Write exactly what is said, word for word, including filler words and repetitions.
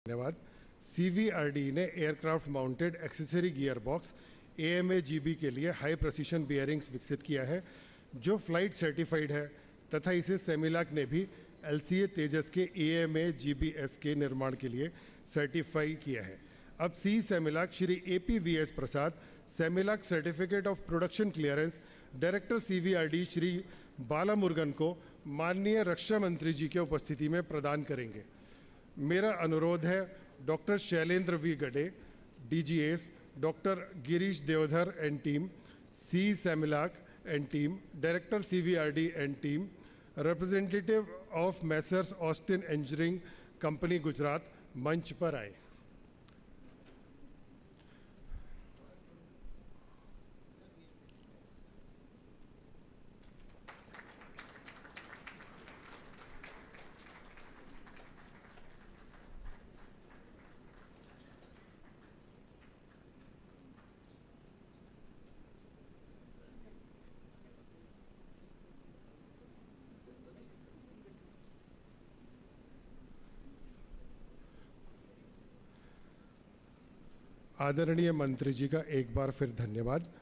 धन्यवाद। सीवीआरडी ने aircraft mounted accessory gear box AMAGB के लिए हाई प्रेसिशन बियरिंग्स विकसित किया है जो फ्लाइट सर्टिफाइड है तथा इसे सेमिलाक ने भी एलसीए तेजस के एएमए-जीबीएस के निर्माण के लिए सर्टिफाई किया है। अब C CEMILAC Shri APVS Prasad, CEMILAC certificate of production clearance, director CVRD Shri Balamurugan को माननीय रक्षा मंत्री जी के उपस्थिति में प्रदान करेंगे। मेरा अनुरोध है doctor Shailendra V Gade, DGS, doctor Girish Deodhar and team, C CEMILAC and team, director CVRD and team, representative of messrs Austin engineering company Gujarat मंच पर आए। आदरणीय मंत्री जी का एक बार फिर धन्यवाद।